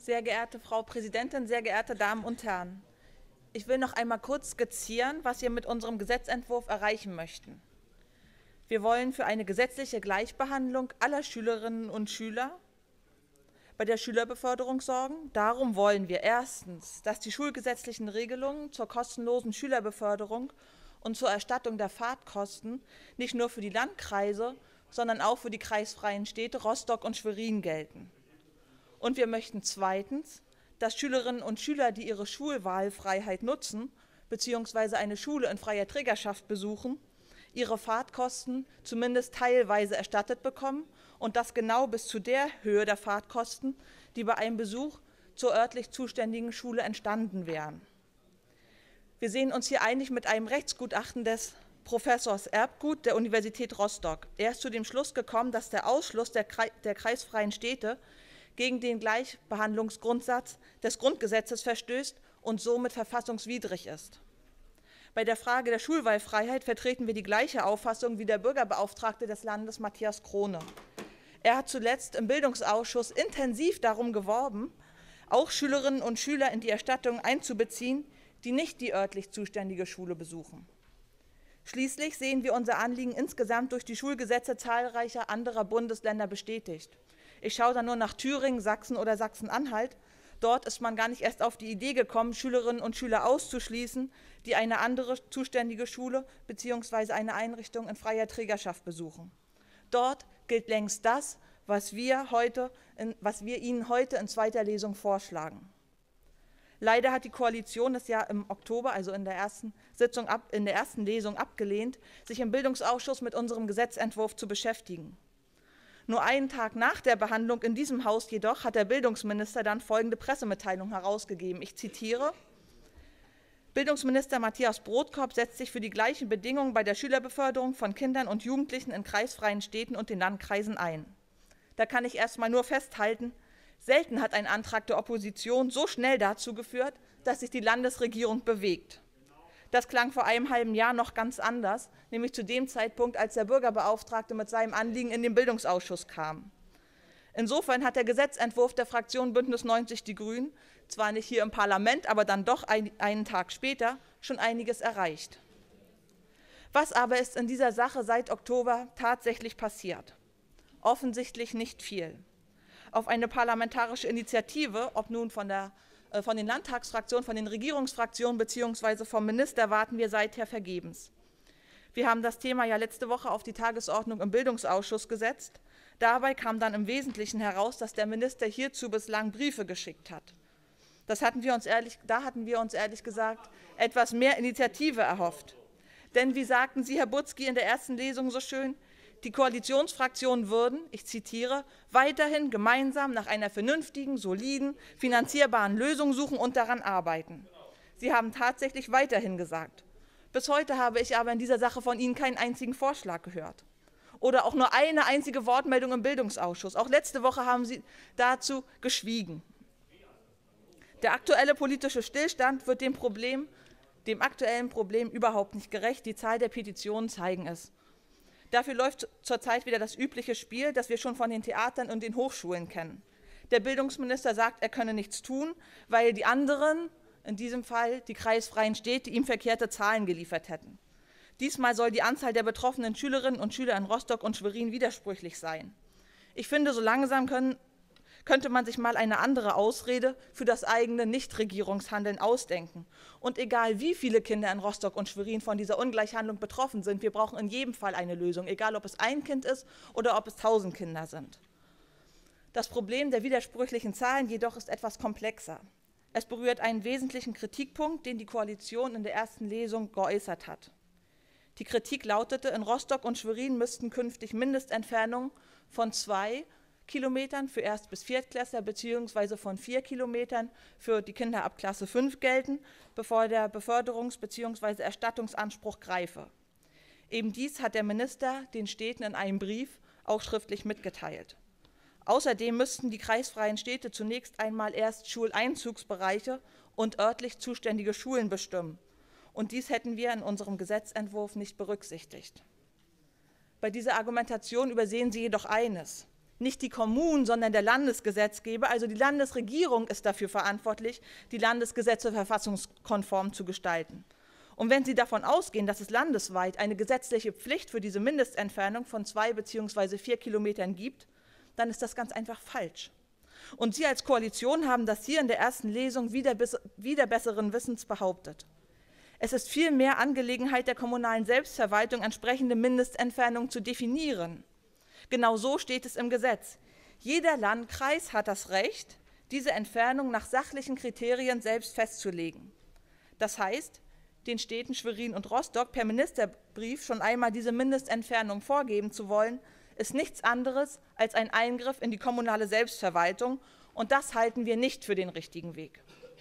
Sehr geehrte Frau Präsidentin, sehr geehrte Damen und Herren! Ich will noch einmal kurz skizzieren, was wir mit unserem Gesetzentwurf erreichen möchten. Wir wollen für eine gesetzliche Gleichbehandlung aller Schülerinnen und Schüler bei der Schülerbeförderung sorgen. Darum wollen wir erstens, dass die schulgesetzlichen Regelungen zur kostenlosen Schülerbeförderung und zur Erstattung der Fahrtkosten nicht nur für die Landkreise, sondern auch für die kreisfreien Städte Rostock und Schwerin gelten. Und wir möchten zweitens, dass Schülerinnen und Schüler, die ihre Schulwahlfreiheit nutzen bzw. eine Schule in freier Trägerschaft besuchen, ihre Fahrtkosten zumindest teilweise erstattet bekommen und das genau bis zu der Höhe der Fahrtkosten, die bei einem Besuch zur örtlich zuständigen Schule entstanden wären. Wir sehen uns hier einig mit einem Rechtsgutachten des Professors Erbgut der Universität Rostock. Er ist zu dem Schluss gekommen, dass der Ausschluss der kreisfreien Städte gegen den Gleichbehandlungsgrundsatz des Grundgesetzes verstößt und somit verfassungswidrig ist. Bei der Frage der Schulwahlfreiheit vertreten wir die gleiche Auffassung wie der Bürgerbeauftragte des Landes, Matthias Krone. Er hat zuletzt im Bildungsausschuss intensiv darum geworben, auch Schülerinnen und Schüler in die Erstattung einzubeziehen, die nicht die örtlich zuständige Schule besuchen. Schließlich sehen wir unser Anliegen insgesamt durch die Schulgesetze zahlreicher anderer Bundesländer bestätigt. Ich schaue da nur nach Thüringen, Sachsen oder Sachsen-Anhalt. Dort ist man gar nicht erst auf die Idee gekommen, Schülerinnen und Schüler auszuschließen, die eine andere zuständige Schule bzw. eine Einrichtung in freier Trägerschaft besuchen. Dort gilt längst das, was wir Ihnen heute in zweiter Lesung vorschlagen. Leider hat die Koalition es ja im Oktober, also in der ersten Lesung abgelehnt, sich im Bildungsausschuss mit unserem Gesetzentwurf zu beschäftigen. Nur einen Tag nach der Behandlung in diesem Haus jedoch hat der Bildungsminister dann folgende Pressemitteilung herausgegeben. Ich zitiere: Bildungsminister Matthias Brodkorb setzt sich für die gleichen Bedingungen bei der Schülerbeförderung von Kindern und Jugendlichen in kreisfreien Städten und den Landkreisen ein. Da kann ich erst mal nur festhalten, selten hat ein Antrag der Opposition so schnell dazu geführt, dass sich die Landesregierung bewegt. Das klang vor einem halben Jahr noch ganz anders, nämlich zu dem Zeitpunkt, als der Bürgerbeauftragte mit seinem Anliegen in den Bildungsausschuss kam. Insofern hat der Gesetzentwurf der Fraktion Bündnis 90 Die Grünen, zwar nicht hier im Parlament, aber dann doch einen Tag später, schon einiges erreicht. Was aber ist in dieser Sache seit Oktober tatsächlich passiert? Offensichtlich nicht viel. Auf eine parlamentarische Initiative, ob nun von den Landtagsfraktionen, von den Regierungsfraktionen bzw. vom Minister, warten wir seither vergebens. Wir haben das Thema ja letzte Woche auf die Tagesordnung im Bildungsausschuss gesetzt. Dabei kam dann im Wesentlichen heraus, dass der Minister hierzu bislang Briefe geschickt hat. Da hatten wir uns ehrlich gesagt etwas mehr Initiative erhofft. Denn wie sagten Sie, Herr Butzki, in der ersten Lesung so schön, die Koalitionsfraktionen würden, ich zitiere, weiterhin gemeinsam nach einer vernünftigen, soliden, finanzierbaren Lösung suchen und daran arbeiten. Sie haben tatsächlich weiterhin gesagt. Bis heute habe ich aber in dieser Sache von Ihnen keinen einzigen Vorschlag gehört. Oder auch nur eine einzige Wortmeldung im Bildungsausschuss. Auch letzte Woche haben Sie dazu geschwiegen. Der aktuelle politische Stillstand wird dem aktuellen Problem überhaupt nicht gerecht. Die Zahl der Petitionen zeigen es. Dafür läuft zurzeit wieder das übliche Spiel, das wir schon von den Theatern und den Hochschulen kennen. Der Bildungsminister sagt, er könne nichts tun, weil die anderen, in diesem Fall die kreisfreien Städte, ihm verkehrte Zahlen geliefert hätten. Diesmal soll die Anzahl der betroffenen Schülerinnen und Schüler in Rostock und Schwerin widersprüchlich sein. Ich finde, so langsam könnte man sich mal eine andere Ausrede für das eigene Nichtregierungshandeln ausdenken. Und egal wie viele Kinder in Rostock und Schwerin von dieser Ungleichhandlung betroffen sind, wir brauchen in jedem Fall eine Lösung, egal ob es ein Kind ist oder ob es 1000 Kinder sind. Das Problem der widersprüchlichen Zahlen jedoch ist etwas komplexer. Es berührt einen wesentlichen Kritikpunkt, den die Koalition in der ersten Lesung geäußert hat. Die Kritik lautete, in Rostock und Schwerin müssten künftig Mindestentfernungen von 2 Kilometern für Erst- bis Viertklässler bzw. von 4 Kilometern für die Kinder ab Klasse 5 gelten, bevor der Beförderungs- bzw. Erstattungsanspruch greife. Eben dies hat der Minister den Städten in einem Brief auch schriftlich mitgeteilt. Außerdem müssten die kreisfreien Städte zunächst einmal erst Schuleinzugsbereiche und örtlich zuständige Schulen bestimmen. Und dies hätten wir in unserem Gesetzentwurf nicht berücksichtigt. Bei dieser Argumentation übersehen Sie jedoch eines. Nicht die Kommunen, sondern der Landesgesetzgeber, also die Landesregierung ist dafür verantwortlich, die Landesgesetze verfassungskonform zu gestalten. Und wenn Sie davon ausgehen, dass es landesweit eine gesetzliche Pflicht für diese Mindestentfernung von 2 bzw. 4 Kilometern gibt, dann ist das ganz einfach falsch. Und Sie als Koalition haben das hier in der ersten Lesung wieder besseren Wissens behauptet. Es ist vielmehr Angelegenheit der kommunalen Selbstverwaltung, entsprechende Mindestentfernungen zu definieren. Genau so steht es im Gesetz. Jeder Landkreis hat das Recht, diese Entfernung nach sachlichen Kriterien selbst festzulegen. Das heißt, den Städten Schwerin und Rostock per Ministerbrief schon einmal diese Mindestentfernung vorgeben zu wollen, ist nichts anderes als ein Eingriff in die kommunale Selbstverwaltung, und das halten wir nicht für den richtigen Weg.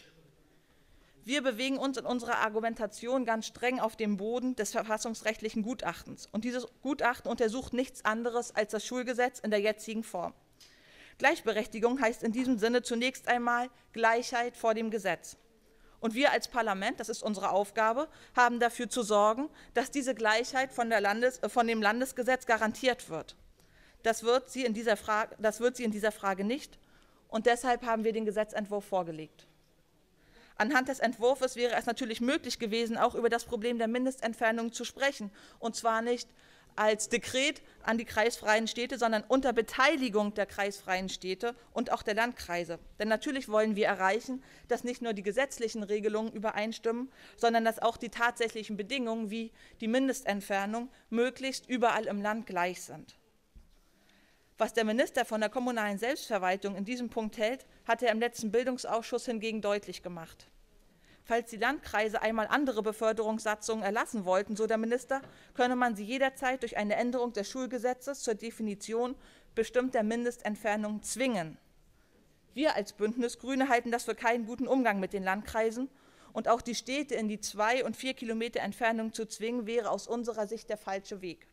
Wir bewegen uns in unserer Argumentation ganz streng auf dem Boden des verfassungsrechtlichen Gutachtens. Und dieses Gutachten untersucht nichts anderes als das Schulgesetz in der jetzigen Form. Gleichberechtigung heißt in diesem Sinne zunächst einmal Gleichheit vor dem Gesetz. Und wir als Parlament, das ist unsere Aufgabe, haben dafür zu sorgen, dass diese Gleichheit von dem Landesgesetz garantiert wird. Das wird sie in dieser Frage nicht, und deshalb haben wir den Gesetzentwurf vorgelegt. Anhand des Entwurfs wäre es natürlich möglich gewesen, auch über das Problem der Mindestentfernung zu sprechen, und zwar nicht als Dekret an die kreisfreien Städte, sondern unter Beteiligung der kreisfreien Städte und auch der Landkreise. Denn natürlich wollen wir erreichen, dass nicht nur die gesetzlichen Regelungen übereinstimmen, sondern dass auch die tatsächlichen Bedingungen wie die Mindestentfernung möglichst überall im Land gleich sind. Was der Minister von der kommunalen Selbstverwaltung in diesem Punkt hält, hat er im letzten Bildungsausschuss hingegen deutlich gemacht. Falls die Landkreise einmal andere Beförderungssatzungen erlassen wollten, so der Minister, könne man sie jederzeit durch eine Änderung des Schulgesetzes zur Definition bestimmter Mindestentfernungen zwingen. Wir als Bündnis Grüne halten das für keinen guten Umgang mit den Landkreisen, und auch die Städte in die 2 und 4 Kilometer Entfernung zu zwingen, wäre aus unserer Sicht der falsche Weg.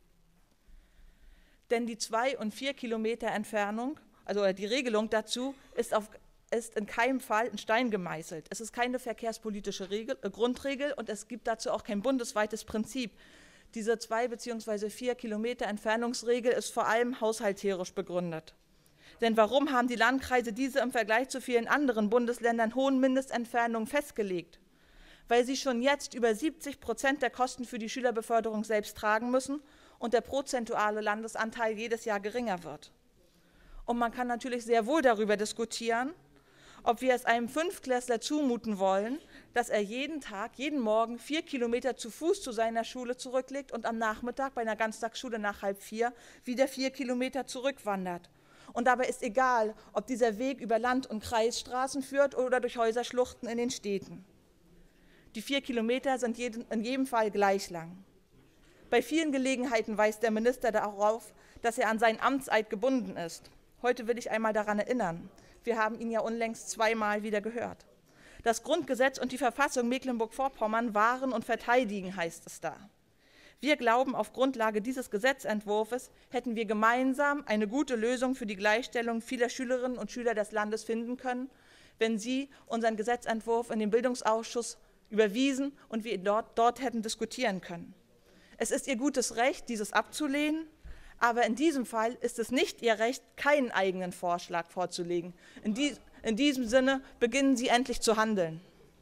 Denn die 2 und 4 Kilometer Entfernung, also die Regelung dazu, ist in keinem Fall in Stein gemeißelt. Es ist keine verkehrspolitische Grundregel, und es gibt dazu auch kein bundesweites Prinzip. Diese 2 bzw. 4 Kilometer Entfernungsregel ist vor allem haushalterisch begründet. Denn warum haben die Landkreise diese im Vergleich zu vielen anderen Bundesländern hohen Mindestentfernungen festgelegt? Weil sie schon jetzt über 70% der Kosten für die Schülerbeförderung selbst tragen müssen und der prozentuale Landesanteil jedes Jahr geringer wird. Und man kann natürlich sehr wohl darüber diskutieren, ob wir es einem Fünftklässler zumuten wollen, dass er jeden Tag, jeden Morgen 4 Kilometer zu Fuß zu seiner Schule zurücklegt und am Nachmittag bei einer Ganztagsschule nach 3:30 wieder 4 Kilometer zurückwandert. Und dabei ist egal, ob dieser Weg über Land- und Kreisstraßen führt oder durch Häuserschluchten in den Städten. Die 4 Kilometer sind in jedem Fall gleich lang. Bei vielen Gelegenheiten weist der Minister darauf, dass er an seinen Amtseid gebunden ist. Heute will ich einmal daran erinnern. Wir haben ihn ja unlängst zweimal wieder gehört. Das Grundgesetz und die Verfassung Mecklenburg-Vorpommern wahren und verteidigen, heißt es da. Wir glauben, auf Grundlage dieses Gesetzentwurfs hätten wir gemeinsam eine gute Lösung für die Gleichstellung vieler Schülerinnen und Schüler des Landes finden können, wenn Sie unseren Gesetzentwurf in den Bildungsausschuss überwiesen und wir ihn dort hätten diskutieren können. Es ist Ihr gutes Recht, dieses abzulehnen, aber in diesem Fall ist es nicht Ihr Recht, keinen eigenen Vorschlag vorzulegen. In diesem Sinne beginnen Sie endlich zu handeln.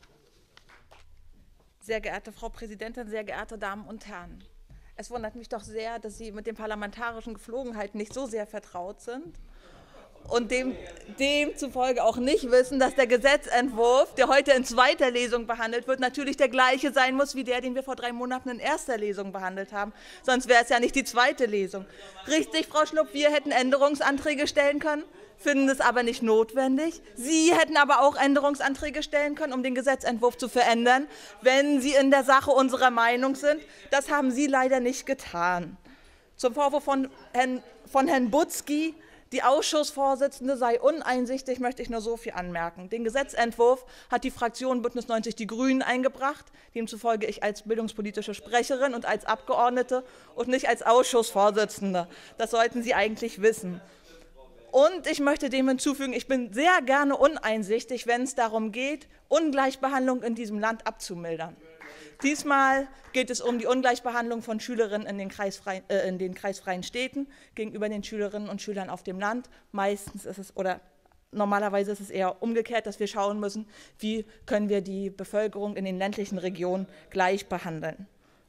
Sehr geehrte Frau Präsidentin, sehr geehrte Damen und Herren, es wundert mich doch sehr, dass Sie mit den parlamentarischen Geflogenheiten nicht so sehr vertraut sind und demzufolge auch nicht wissen, dass der Gesetzentwurf, der heute in zweiter Lesung behandelt wird, natürlich der gleiche sein muss wie der, den wir vor 3 Monaten in erster Lesung behandelt haben. Sonst wäre es ja nicht die zweite Lesung. Richtig, Frau Schlupp, wir hätten Änderungsanträge stellen können, finden es aber nicht notwendig. Sie hätten aber auch Änderungsanträge stellen können, um den Gesetzentwurf zu verändern, wenn Sie in der Sache unserer Meinung sind. Das haben Sie leider nicht getan. Zum Vorwurf von Herrn Butzki, die Ausschussvorsitzende sei uneinsichtig, möchte ich nur so viel anmerken. Den Gesetzentwurf hat die Fraktion Bündnis 90 Die Grünen eingebracht, demzufolge ich als bildungspolitische Sprecherin und als Abgeordnete und nicht als Ausschussvorsitzende. Das sollten Sie eigentlich wissen. Und ich möchte dem hinzufügen, ich bin sehr gerne uneinsichtig, wenn es darum geht, Ungleichbehandlung in diesem Land abzumildern. Diesmal geht es um die Ungleichbehandlung von Schülerinnen in den kreisfreien Städten gegenüber den Schülerinnen und Schülern auf dem Land. Meistens ist es, oder normalerweise ist es eher umgekehrt, dass wir schauen müssen, wie können wir die Bevölkerung in den ländlichen Regionen gleich behandeln.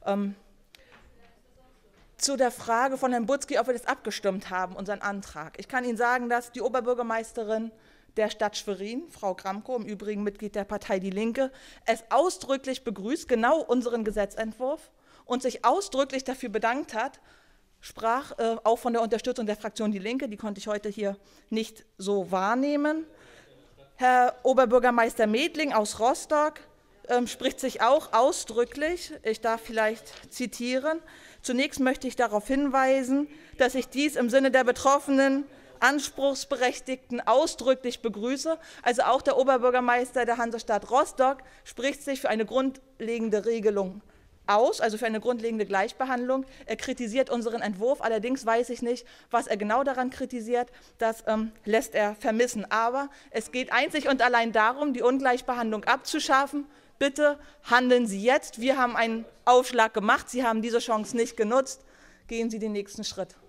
Zu der Frage von Herrn Butzki, ob wir das abgestimmt haben, unseren Antrag. Ich kann Ihnen sagen, dass die Oberbürgermeisterin der Stadt Schwerin, Frau Gramkow, im Übrigen Mitglied der Partei Die Linke, es ausdrücklich begrüßt, genau unseren Gesetzentwurf, und sich ausdrücklich dafür bedankt hat, sprach auch von der Unterstützung der Fraktion Die Linke, die konnte ich heute hier nicht so wahrnehmen. Herr Oberbürgermeister Medling aus Rostock spricht sich auch ausdrücklich, ich darf vielleicht zitieren: Zunächst möchte ich darauf hinweisen, dass ich dies im Sinne der betroffenen Anspruchsberechtigten ausdrücklich begrüße. Also auch der Oberbürgermeister der Hansestadt Rostock spricht sich für eine grundlegende Regelung aus, also für eine grundlegende Gleichbehandlung. Er kritisiert unseren Entwurf, allerdings weiß ich nicht, was er genau daran kritisiert. Das lässt er vermissen. Aber es geht einzig und allein darum, die Ungleichbehandlung abzuschaffen. Bitte handeln Sie jetzt. Wir haben einen Aufschlag gemacht. Sie haben diese Chance nicht genutzt. Gehen Sie den nächsten Schritt.